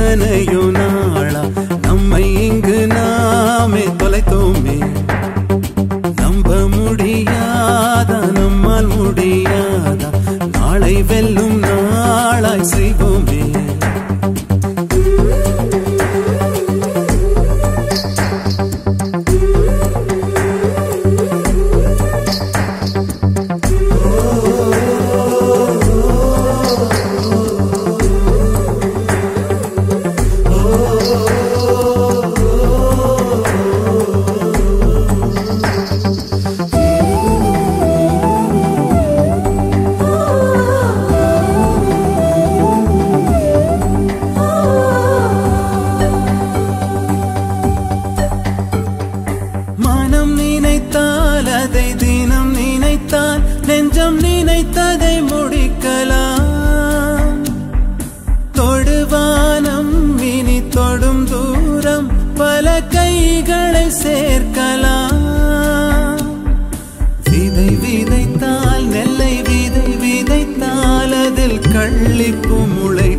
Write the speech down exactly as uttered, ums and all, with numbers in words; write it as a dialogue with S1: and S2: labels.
S1: எத்தனையோ நாளா நம்மை இங்கு நாமே தொலைத்தோமே. நம்ப முடியாதா நம்மால் முடியாதா நாளை வெல்லும் நாளாய் செய்வோமே. நெஞ்சம் நினைத்ததை முடிக்கலாம். தொடுவானம் இனி தொடும் தூரம் பல கைகளை சேர்க்கலாம். விதை விதைத்தால் நெல்லை விதை விதைத்தால் அதில் கள்ளிப்பு முளை